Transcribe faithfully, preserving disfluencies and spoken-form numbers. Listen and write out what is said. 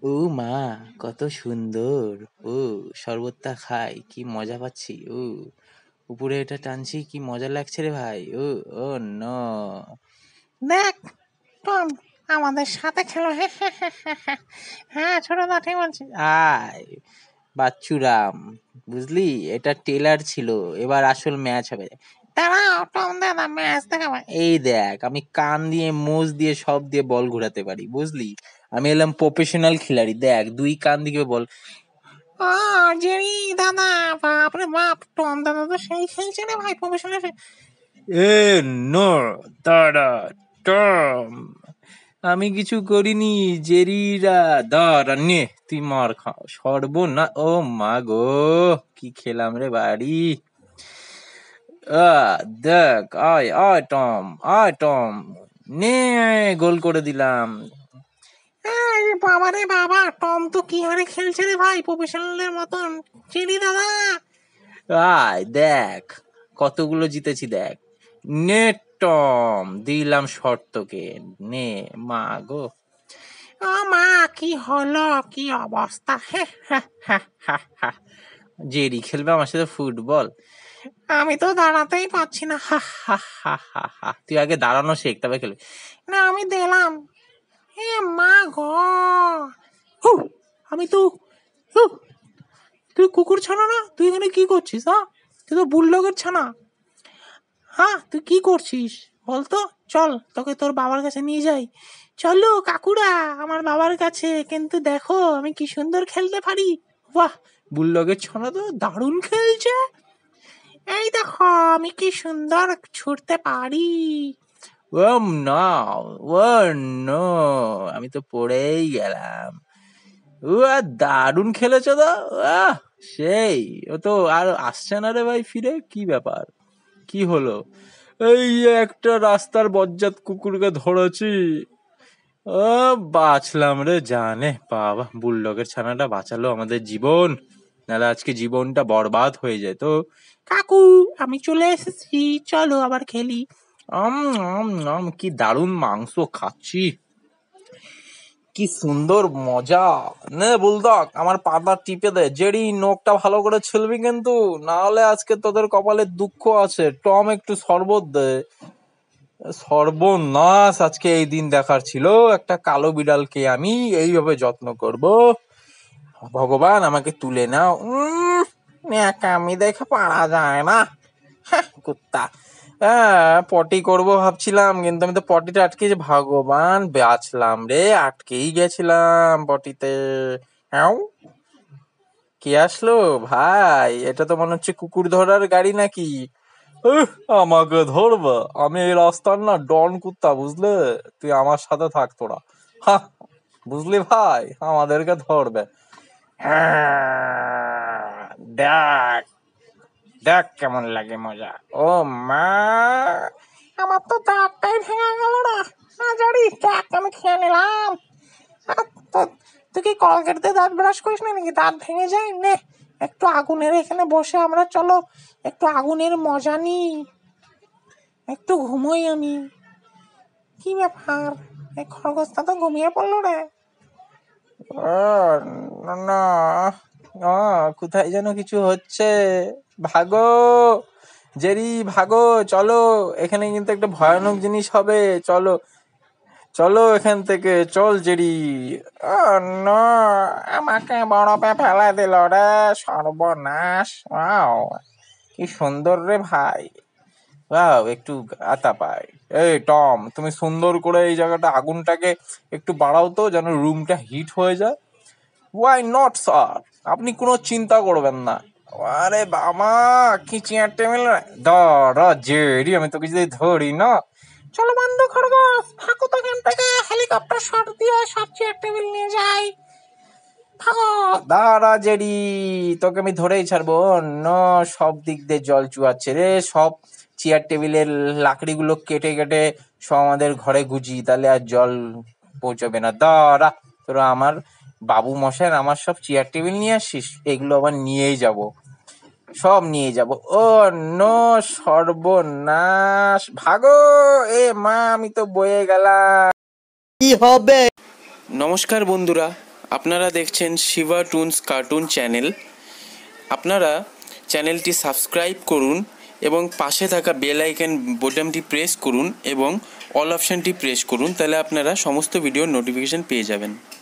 ও মা, কত সুন্দর! ও শরবতটা খাই, কি মজা পাচ্ছি! ও উপরে এটা টানছি, কি মজা লাগছে রে ভাই! ও ও নো! দেখ টম, আমাদের সাথে খেলো। হ্যাঁ ছোটদা ঠিক বলছি। আয় বাচ্চুরাম, বুঝলি এটা টেলার ছিল, এবার আসল ম্যাচ হবে। দাঁড়াও টম দাদা, ম্যাচ দেখাবো। এই দেখ, আমি কান দিয়ে, মোজ দিয়ে, সব দিয়ে বল ঘুরাতে পারি, বুঝলি? আমি এলাম প্রফেশনাল খিলাড়ি। দেখ, দুই কান দিকে বল। ও জেরি দাদা, বাপরে বাপ, টম দাদা তো সেই খেলছে রে ভাই, প্রফেশনাল। এ নো দাঁড়া, টম, আমি কিছু করিনি। জেরিরা দাঁড়া, নে তুই মার খা। সর্বনা, ও মা গো, কি খেলাম রে বাড়ি! আহ দেখ, আয় আয় টম, আয় টম, নে, গোল করে দিলাম। বাবা রে বাবা, টম তো কি হারে খেলছে রে ভাই, প্রফেশনালের মতন। জেরি দাদা, আয় দেখ, কতগুলো জিতেছি দেখ। নে টম, দিলাম শর্তকে, নে মা গো। ও মা, কি হলো, কি অবস্থা! হে জেরি খেলবে আমার সাথে ফুটবল? আমি তো দাঁড়াতেই পাচ্ছি না। হা হা হা হা হা। তুই আগে দাঁড়ানো শেখ, তবে খেলবি। না আমি দিলাম। হে মা গো, হু, আমি তো, হু, তুই কুকুর ছানা না? তুই এখানে কি করছিস? হ্যাঁ, তুই তো বুলডগের ছানা। হ্যাঁ, তুই কি করছিস বলতো? চল, তোকে তোর বাবার কাছে নিয়ে যাই। চলো কাকুরা, আমার বাবার কাছে। কিন্তু দেখো আমি কি সুন্দর খেলতে পারি। বাহ, বুলডগের ছানা তো দারুণ খেলছে। এই দেখো আমি কি সুন্দর ছুটতে পারি। ও না, ও নো, আমি তো পড়েই গেলাম। ও দারুণ খেলেছো তো, আহ সেই। ও তো আর আসছে না রে ভাই ফিরে, কি ব্যাপার, কি হলো? এই একটা রাস্তার বজ্জাত কুকুরকে ধরেছি, ও বাঁচলাম রে জানে বাবা। বুলডগের ছানাটা বাঁচালো আমাদের জীবন, নাহলে আজকে জীবনটা বরবাদ হয়ে যেত। কাকু, আমি চলে এসেছি, চলো আবার খেলি। আম আম আম, কি দারুণ মাংস খাচ্ছি, কি সুন্দর মজা। নে বুলডগ, আমার পাতা টিপে দে। জেরি, নখটা ভালো করে ছিলবি কিন্তু, না হলে আজকে তোদের কপালে দুঃখ আছে। টম, একটু শরবত দে। সর্বনাশ, আজকে এই দিন দেখার ছিল। একটা কালো বিড়ালকে আমি এইভাবে যত্ন করব। ভগবান, আমাকে তুলে নাও। উম ন্যাকামি দেখে পারা যায় না। হ্যাঁ, কুত্তা। হ্যাঁ, পটি করব ভাবছিলাম, কিন্তু আমি তো পটিতে আটকেছি। ভগবান, বাঁচলাম রে, আটকেই গেছিলাম পটিতে। হ্যাঁ, কে আসলো ভাই? এটা তো মনে হচ্ছে কুকুর ধরার গাড়ি নাকি। উহ, আমাকে ধরবে? আমি এই রাস্তার না ডন কুত্তা, বুঝলে? তুই আমার সাথে থাক তোরা। হা, বুঝলি ভাই, আমাদেরকে ধরবে। হ্যাঁ, দেখ দেখ কেমন লাগে মজা। ও মা, আমার তো দাঁতটাই ভেঙে গেল না। জানি, দেখ আমি খেয়ে নিলাম। আহ, তো- তুই কি কলগেট দিয়ে দাঁত ব্রাশ করিস না নাকি? দাঁত ভেঙে যায়। নে, একটু আগুনের এখানে বসে আমরা, চলো একটু আগুনের মজা নি, একটু ঘুমোই আমি। কি ব্যাপার, এই খরগোশটা তো ঘুমিয়ে পড়লো রে। আহ, না, আহ, কোথায় যেন কিছু হচ্ছে। ভাগো জেরি, ভাগো, চলো, এখানে কিন্তু একটা ভয়ানক জিনিস হবে। চলো চলো এখান থেকে, চল জেরি। আহ, না, আমাকে বরফে ফেলে দিল রে, সর্বনাশ। ওয়াও, কি সুন্দর রে ভাই। ওয়াও, একটু আতা পাই। এই টম, তুমি সুন্দর করে এই জায়গাটা আগুনটাকে একটু বাড়াও তো, যেন রুমটা হিট হয়ে যায়। ওয়াই নট স্যার, আপনি কোনো চিন্তা করবেন না। আরে বাবা, কি চেয়ার টেবিল! দাঁড়া জেরি, আমি তোকে যদি ধরি না। চলো বন্ধু খরগোশ, ভাগো তো এখান থেকে, হেলিকপ্টার শট দিয়ে সব চেয়ার টেবিল নিয়ে যাই। ভাগো। দাঁড়া জেরি, তোকে আমি ধরেই ছাড়বো। অন্য সব দিক দিয়ে জল চুয়াচ্ছে রে, সব চেয়ার টেবিলের লাকড়িগুলো কেটে কেটে সব আমাদের ঘরে গুজি, তাহলে আর জল পৌঁছবে না। দাঁড়া, তোরা আমার বাবু মশাই আমার সব চেয়ার টেবিল নিয়ে আসিস, এগুলো আবার নিয়েই যাব, সব নিয়ে যাব। ও নো, সর্বনাশ! ভাগো! এ মা, আমি তো বয়ে গেলাম। কি হবে? নমস্কার বন্ধুরা, আপনারা দেখছেন শিবা টুনস কার্টুন চ্যানেল। আপনারা চ্যানেলটি সাবস্ক্রাইব করুন এবং পাশে থাকা বেল আইকন বোতামটি প্রেস করুন এবং অল অপশানটি প্রেস করুন, তাহলে আপনারা সমস্ত ভিডিওর নোটিফিকেশান পেয়ে যাবেন।